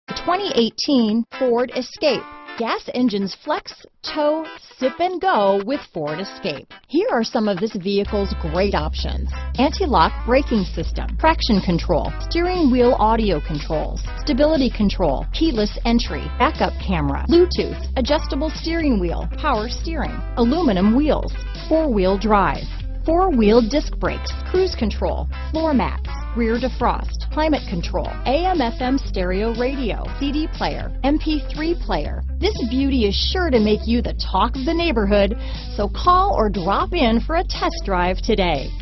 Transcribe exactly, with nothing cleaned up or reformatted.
twenty eighteen Ford Escape. Gas engines flex, tow, sip and go with Ford Escape. Here are some of this vehicle's great options: anti-lock braking system, traction control, steering wheel audio controls, stability control, keyless entry, backup camera, Bluetooth, adjustable steering wheel, power steering, aluminum wheels, four-wheel drive, four-wheel disc brakes, cruise control, floor mats, rear defrost, climate control, A M F M stereo radio, C D player, M P three player. This beauty is sure to make you the talk of the neighborhood, so call or drop in for a test drive today.